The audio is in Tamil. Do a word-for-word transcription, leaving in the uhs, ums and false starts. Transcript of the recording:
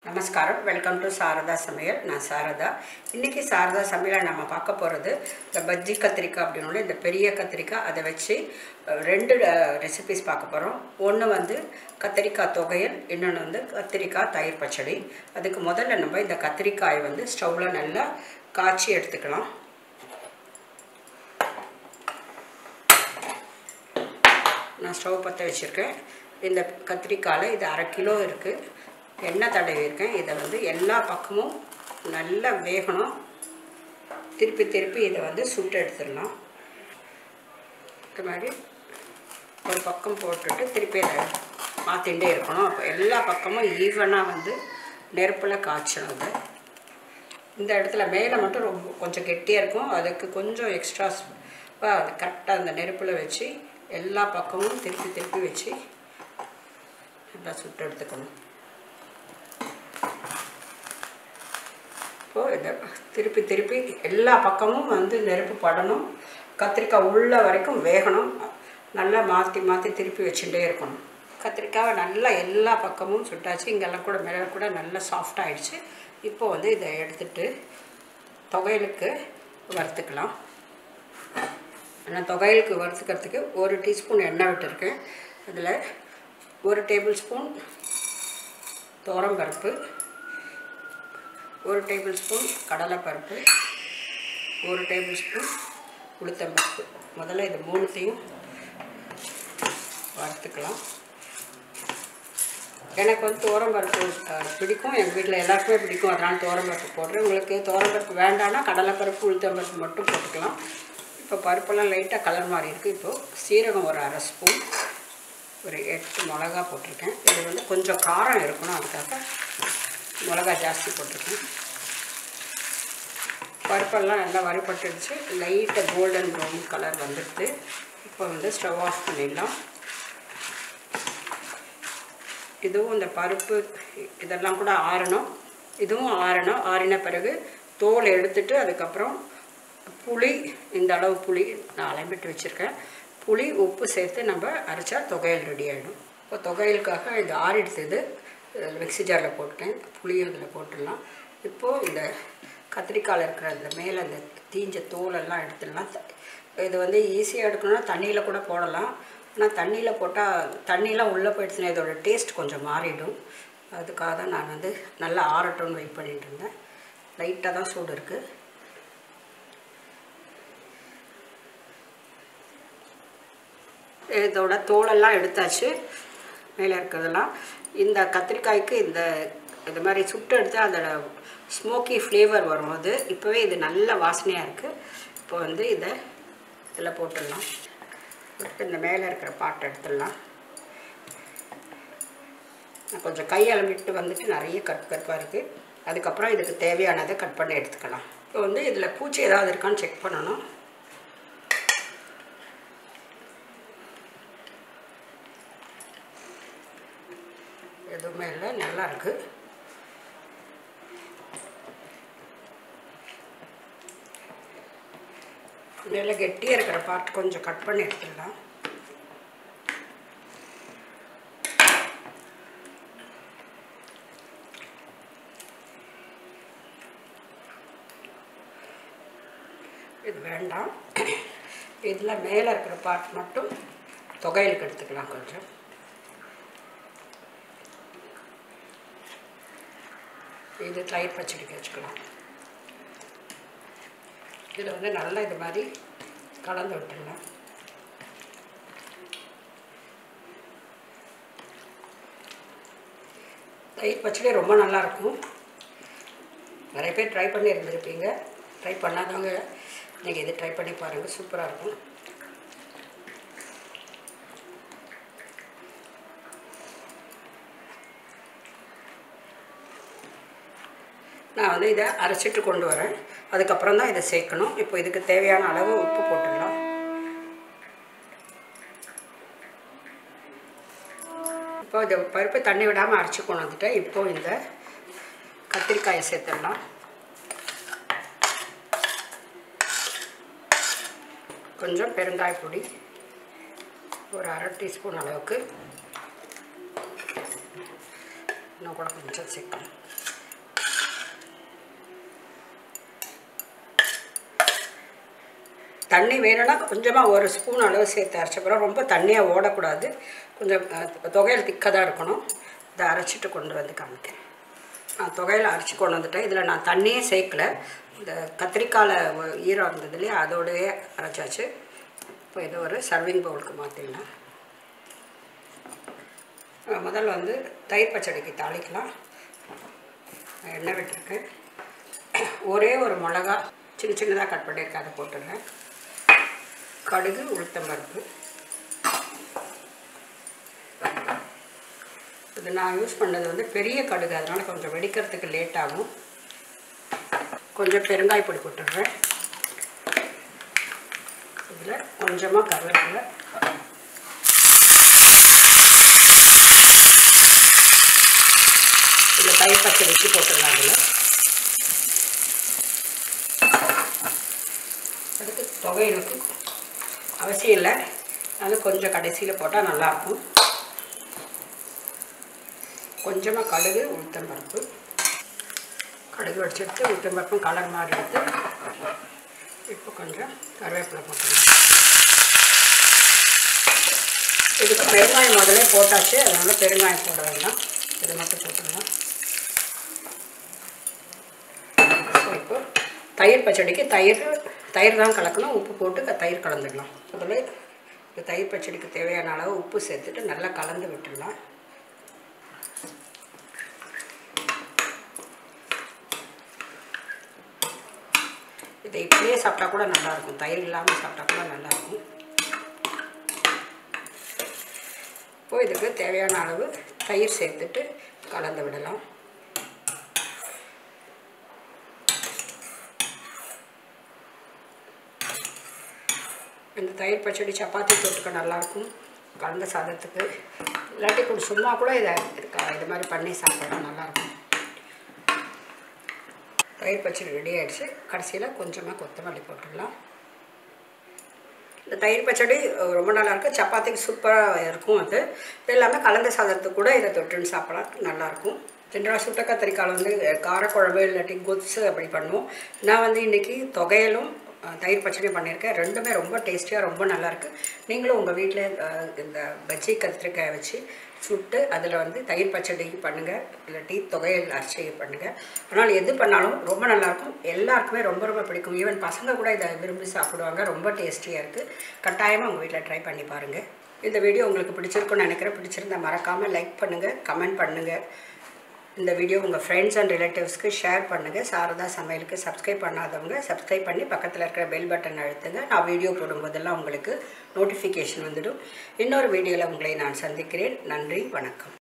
நமஸ்காரம். வெல்கம் டு சாரதா சமையல். நான் சாரதா. இன்றைக்கி சாரதா சமையலை நம்ம பார்க்க போகிறது இந்த பஜ்ஜி கத்திரிக்காய் அப்படின்னு இந்த பெரிய கத்திரிக்காய், அதை வச்சு ரெண்டு ரெசிபிஸ் பார்க்க போகிறோம். ஒன்று வந்து கத்திரிக்காய் தொகையல், இன்னொன்று வந்து கத்திரிக்காய் தயிர் பச்சடி. அதுக்கு முதல்ல நம்ம இந்த கத்திரிக்காயை வந்து ஸ்டவ்வில் நல்லா காய்ச்சி எடுத்துக்கலாம். நான் ஸ்டவ் பற்ற வச்சுருக்கேன். இந்த கத்திரிக்காயில் இது அரை கிலோ இருக்குது. எண்ணெய் தடவி இருக்கேன். இதை வந்து எல்லா பக்கமும் நல்லா வேகணும். திருப்பி திருப்பி இதை வந்து சுட்டு எடுத்துடலாம். இது மாதிரி ஒரு பக்கம் போட்டுட்டு திருப்பி அதை மாற்றிகிட்டே இருக்கணும். அப்போ எல்லா பக்கமும் ஈவனாக வந்து நெருப்பில் காய்ச்சணும். அது இந்த இடத்துல மேலே மட்டும் ரொம்ப கொஞ்சம் கெட்டியாக இருக்கும். அதுக்கு கொஞ்சம் எக்ஸ்ட்ரா அது கரெக்டாக அந்த நெருப்பில் வச்சு எல்லா பக்கமும் திருப்பி திருப்பி வச்சு நல்லா சுட்டு எடுத்துக்கணும். இப்போது இதை திருப்பி திருப்பி எல்லா பக்கமும் வந்து நெருப்பு படணும். கத்திரிக்காய் உள்ள வரைக்கும் வேகணும். நல்லா மாற்றி மாற்றி திருப்பி வச்சுட்டே இருக்கணும். கத்திரிக்காவை நல்லா எல்லா பக்கமும் சுட்டாச்சு. இங்கெல்லாம் கூட மேலே கூட நல்லா சாஃப்ட் ஆகிடுச்சு. இப்போது வந்து இதை எடுத்துட்டு தொகையலுக்கு வறுத்துக்கலாம். நான் தொகையலுக்கு வறுத்துக்கிறதுக்கு ஒரு டீஸ்பூன் எண்ணெய் விட்டுருக்கேன். அதில் ஒரு டேபிள் ஸ்பூன் துவரம்பருப்பு, ஒரு டேபிள் ஸ்பூன் கடலைப்பருப்பு, ஒரு டேபிள் ஸ்பூன் உளுத்தம்பருப்பு. முதல்ல இது மூணுத்தையும் வறுத்துக்கலாம். எனக்கு வந்து துவரம்பருப்பு பிடிக்கும். எங்கள் வீட்டில் எல்லாருக்குமே பிடிக்கும். அதனால் துவரம்பருப்பு போடுறேன். உங்களுக்கு துவரம்பருப்பு வேண்டாம்னா கடலைப்பருப்பு உளுத்தம்பருப்பு மட்டும் போட்டுக்கலாம். இப்போ பருப்பெல்லாம் லைட்டாக கலர் மாறி இருக்குது. இப்போது சீரகம் ஒரு அரை ஸ்பூன், ஒரு எட்டு மிளகா போட்டிருக்கேன். இது வந்து கொஞ்சம் காரம் இருக்கணும், அதுக்காக மிளகா ஜாஸ்தி போட்டிருக்கேன். பருப்பெல்லாம் நல்லா வறுபட்டுடுச்சு. லைட்டாக கோல்டன் ப்ரௌன் கலர் வந்துடுது. இப்போ வந்து ஸ்டவ் ஆஃப் பண்ணிடலாம். இதுவும் இந்த பருப்பு இதெல்லாம் கூட ஆறணும். இதுவும் ஆறணும். ஆறின பிறகு தோல் எடுத்துட்டு அதுக்கப்புறம் புளி, இந்த அளவு புளி நான் அலம்பிட்டு வச்சுருக்கேன். புளி உப்பு சேர்த்து நம்ம அரைச்சா தொகையல் ரெடி ஆகிடும். இப்போ தொகையலுக்காக இது ஆறிடுத்தது மிக்ஸி ஜாரில் போட்டேன். புளியும் இதில் போட்டுடலாம். இப்போது இந்த கத்திரிக்காயில் இருக்கிற அந்த மேலே அந்த தீஞ்ச தோலெல்லாம் எடுத்துடலாம். இது வந்து ஈஸியாக எடுக்கணும்னா தண்ணியில் கூட போடலாம். ஆனால் தண்ணியில் போட்டால் தண்ணியெலாம் உள்ளே போயிடுச்சுன்னா இதோட டேஸ்ட் கொஞ்சம் மாறிடும். அதுக்காக தான் நான் வந்து நல்லா ஆறட்டும்னு வெயிட் பண்ணிகிட்டு இருந்தேன். லைட்டாக தான் சூடு இருக்குது. இதோட தோலெல்லாம் எடுத்தாச்சு. மேலே இருக்கிறதெல்லாம் இந்த கத்திரிக்காய்க்கு இந்த இது மாதிரி சுட்டு எடுத்தால் அதோட ஸ்மோக்கி ஃப்ளேவர் வரும். அது இப்போவே இது நல்ல வாசனையாக இருக்குது. இப்போ வந்து இதை இதில் போட்டுடலாம். போட்டு இந்த மேலே இருக்கிற பாட்டை எடுத்துடலாம். நான் கொஞ்சம் கை அலம்பிட்டு வந்துட்டு நிறைய கட் கற்பாக இருக்குது. அதுக்கப்புறம் இதுக்கு தேவையானதை கட் பண்ணி எடுத்துக்கலாம். இப்போ வந்து இதில் பூச்சி ஏதாவது இருக்கான்னு செக் பண்ணணும். எதுவுமே இல்லை, நல்லா இருக்குது. இதில் கெட்டியாக இருக்கிற பார்ட் கொஞ்சம் கட் பண்ணி எடுத்துடலாம். இது வேண்டாம். இதில் மேலே இருக்கிற பார்ட் மட்டும் தொகையலுக்கு எடுத்துக்கலாம். கொஞ்சம் இது தயிர் பச்சடிக்கு வச்சுக்கலாம். இதில் வந்து நல்லா இது மாதிரி கலந்து விட்டுடலாம். தயிர் பச்சடி ரொம்ப நல்லாயிருக்கும். நிறைய பேர் ட்ரை பண்ணி இருந்திருப்பீங்க. ட்ரை பண்ணாதவங்க நீங்கள் இது ட்ரை பண்ணி பாருங்கள். சூப்பராக இருக்கும். நான் வந்து இதை அரைச்சிட்டு கொண்டு வரேன். அதுக்கப்புறம் தான் இதை சேர்க்கணும். இப்போ இதுக்கு தேவையான அளவு உப்பு போட்டுடலாம். இப்போ இந்த பருப்பு தண்ணி விடாமல் அரைச்சி கொண்டு வந்துட்டேன். இப்போது இந்த கத்திரிக்காயை சேர்த்துடலாம். கொஞ்சம் பெருங்காய பொடி ஒரு அரை டீஸ்பூன் அளவுக்கு இன்னும் கூட கொஞ்சம் சேர்க்கணும். தண்ணி வேணும்னா கொஞ்சமாக ஒரு ஸ்பூன் அளவு சேர்த்து அரைச்சப்பறம் ரொம்ப தண்ணியாக ஓடக்கூடாது. கொஞ்சம் தொகையில் திக்காக தான் இருக்கணும். இதை அரைச்சிட்டு கொண்டு வந்து காமிக்கிறேன். நான் தொகையில் அரைச்சி கொண்டு வந்துட்டேன். இதில் நான் தண்ணியே சேர்க்கல. இந்த கத்திரிக்காயில் ஈரம் இருந்தது இல்லையா, அதோடய அரைச்சாச்சு. இப்போ இதை ஒரு சர்விங் பவுலுக்கு மாற்றிடலாம். முதல்ல வந்து தயிர் பச்சடிக்கு தாளிக்கலாம். எண்ணெய் விட்டுருக்கேன். ஒரே ஒரு மிளகா சின்ன சின்னதாக கட் பண்ணியிருக்கேன், அதை போட்டுடுறேன். கடுகு, உளுத்தம்பருப்பு. இது நான் யூஸ் பண்ணது வந்து பெரிய கடுகு, அதனால் கொஞ்சம் வெடிக்கிறதுக்கு லேட் ஆகும். கொஞ்சம் பெருங்காய பொடி போட்டுடுறேன். இதில் கொஞ்சமாக கருவேப்பிலை, இதில் தயிர் பச்சடிக்கு போட்டுடலாம். அதில் அதுக்கு தொகையிலுக்கு அவசியம் இல்லை, அது கொஞ்சம் கடைசியில் போட்டால் நல்லாயிருக்கும். கொஞ்சமாக கடுகு, உளுத்தம்பருப்பு. கடுகு வச்சுட்டு உளுத்தம்பருப்பும் கலர் மாதிரி எடுத்து இப்போ கொஞ்சம் கருவேப்பிலை போட்டுடலாம். இதுக்கு பெருங்காயம் முதலே போட்டாச்சு, அதனால் பெருங்காயம் போட வேண்டாம். இது மட்டும் போட்டுடலாம். ஸோ இப்போ தயிர் பச்சடிக்கு தயிர் தயிர் தான் கலக்கணும். உப்பு போட்டு தயிர் கலந்துடலாம். அதில் இந்த தயிர் பச்சடிக்கு தேவையான அளவு உப்பு சேர்த்துட்டு நல்லா கலந்து விட்டுடலாம். இதை இப்படியே சாப்பிட்டா கூட நல்லாயிருக்கும், தயிர் இல்லாமல் சாப்பிட்டா கூட நல்லாயிருக்கும். இப்போது இதுக்கு தேவையான அளவு தயிர் சேர்த்துட்டு கலந்து விடலாம். இந்த தயிர் பச்சடி சப்பாத்தி தொட்டுக்க நல்லாயிருக்கும், கலந்த சாதத்துக்கு. இல்லாட்டி கூட சும்மா கூட இதை இருக்கா இது மாதிரி பண்ணி சாப்பிடலாம், நல்லாயிருக்கும். தயிர் பச்சடி ரெடி ஆகிடுச்சு. கடைசியில் கொஞ்சமாக கொத்தமல்லி போட்டுடலாம். இந்த தயிர் பச்சடி ரொம்ப நல்லாயிருக்கும், சப்பாத்திக்கு சூப்பராக இருக்கும். அது எல்லாமே கலந்த சாதத்துக்கு கூட இதை தொட்டுன்னு சாப்பிடலாம், நல்லாயிருக்கும். ஜென்ரலாக சுட்ட கத்திரிக்காய் வந்து காரக்குழம்பு இல்லாட்டி கொத்து அப்படி பண்ணுவோம். நான் வந்து இன்றைக்கி தொகையிலும் தயிர் பச்சடி பண்ணியிருக்கேன். ரெண்டுமே ரொம்ப டேஸ்டியாக ரொம்ப நல்லாயிருக்கு. நீங்களும் உங்கள் வீட்டில் இந்த பஜ்ஜி கத்திரிக்காயை வச்சு சுட்டு அதில் வந்து தயிர் பச்சடி பண்ணுங்கள், இல்லாட்டி தொகையில் அரைச்சி பண்ணுங்கள். ஆனால் எது பண்ணாலும் ரொம்ப நல்லாயிருக்கும், எல்லாருக்குமே ரொம்ப ரொம்ப பிடிக்கும். ஈவன் பசங்க கூட இதை விரும்பி சாப்பிடுவாங்க. ரொம்ப டேஸ்டியாக இருக்குது. கட்டாயமாக உங்கள் வீட்டில் ட்ரை பண்ணி பாருங்கள். இந்த வீடியோ உங்களுக்கு பிடிச்சிருக்குன்னு நினைக்கிறேன். பிடிச்சிருந்தால் மறக்காமல் லைக் பண்ணுங்கள், கமெண்ட் பண்ணுங்கள். இந்த வீடியோ உங்கள் ஃப்ரெண்ட்ஸ் அண்ட் ரிலேட்டிவ்ஸ்க்கு ஷேர் பண்ணுங்கள். சாரதா சமையலுக்கு சப்ஸ்கிரைப் பண்ணாதவங்க சப்ஸ்கிரைப் பண்ணி பக்கத்தில் இருக்கிற பெல் பட்டன் அழுத்துங்க. நான் வீடியோ போடும்போதெல்லாம் உங்களுக்கு நோட்டிஃபிகேஷன் வந்துடும். இன்னொரு வீடியோவில் உங்களை நான் சந்திக்கிறேன். நன்றி, வணக்கம்.